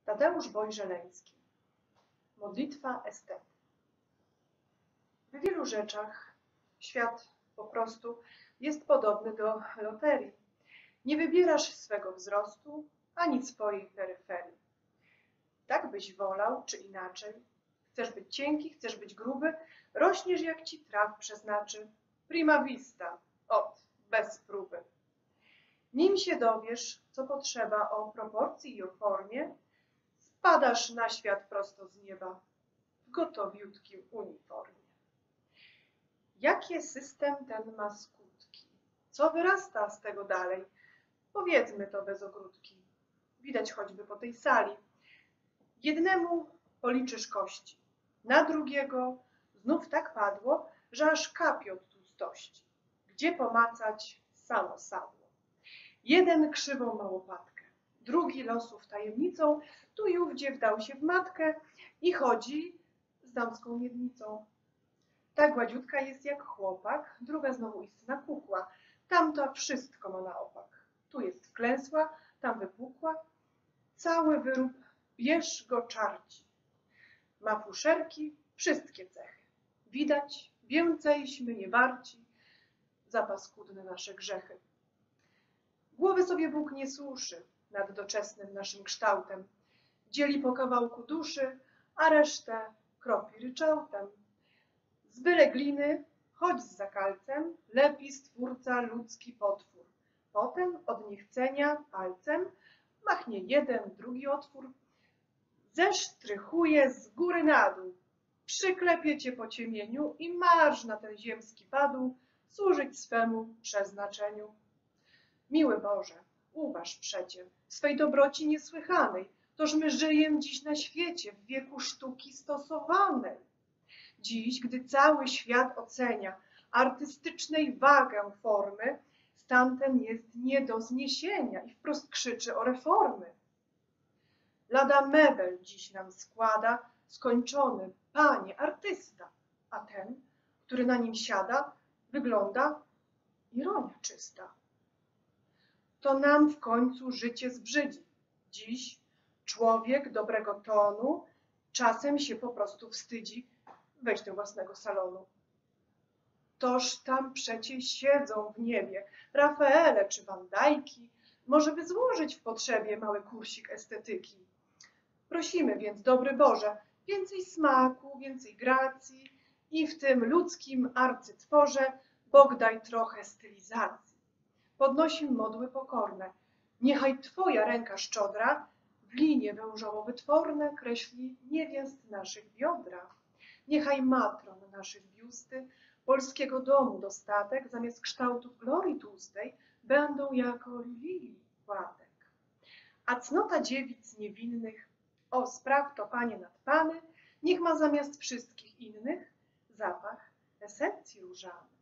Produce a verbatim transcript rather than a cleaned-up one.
Tadeusz Wojżeleński. Modlitwa estety. W wielu rzeczach świat po prostu jest podobny do loterii. Nie wybierasz swego wzrostu, ani swojej peryferii. Tak byś wolał, czy inaczej. Chcesz być cienki, chcesz być gruby, rośniesz jak ci traf przeznaczy. Prima vista, ot, bez próby. Nim się dowiesz, co potrzeba o proporcji i o formie, spadasz na świat prosto z nieba w gotowiutkim uniformie. Jakie system ten ma skutki? Co wyrasta z tego dalej? Powiedzmy to bez ogródki. Widać choćby po tej sali. Jednemu policzysz kości, na drugiego znów tak padło, że aż kapie od tłustości. Gdzie pomacać samo sadło. Jeden krzywą ma łopatkę, drugi losów tajemnicą, tu i ówdzie wdał się w matkę i chodzi z damską miednicą. Ta gładziutka jest jak chłopak, druga znowu istna kukła, tamta wszystko ma na opak. Tu jest wklęsła, tam wypukła, cały wyrób bierz go czarci. Ma fuszerki, wszystkie cechy. Widać, więcejśmy nie warci za paskudne nasze grzechy. Głowy sobie Bóg nie suszy nad doczesnym naszym kształtem. Dzieli po kawałku duszy, a resztę kropi ryczałtem. Z byle gliny, choć z zakalcem, lepi stwórca ludzki potwór. Potem od niechcenia palcem machnie jeden, drugi otwór. Zesztrychuje z góry na dół, przyklepie cię po ciemieniu i marsz na ten ziemski padł służyć swemu przeznaczeniu. Miły Boże, uważ przecie, w swej dobroci niesłychanej, toż my żyjem dziś na świecie, w wieku sztuki stosowanej. Dziś, gdy cały świat ocenia artystycznej wagę formy, stan ten jest nie do zniesienia i wprost krzyczy o reformy. Lada mebel dziś nam składa skończony, panie, artysta, a ten, który na nim siada, wygląda ironia czysta. To nam w końcu życie zbrzydzi. Dziś człowiek dobrego tonu czasem się po prostu wstydzi wejść do własnego salonu. Toż tam przecie siedzą w niebie Rafaele czy Van Dyki, może by złożyć w potrzebie mały kursik estetyki. Prosimy więc, dobry Boże, więcej smaku, więcej gracji i w tym ludzkim arcytworze Bóg daj trochę stylizacji. Podnosim modły pokorne. Niechaj Twoja ręka szczodra w linie wężowo-wytworne kreśli niewiast naszych biodra. Niechaj matron naszych biusty polskiego domu dostatek zamiast kształtów glorii tłustej będą jako lilii płatek. A cnota dziewic niewinnych, o spraw to Panie nad Pany, niech ma zamiast wszystkich innych zapach esencji różanej.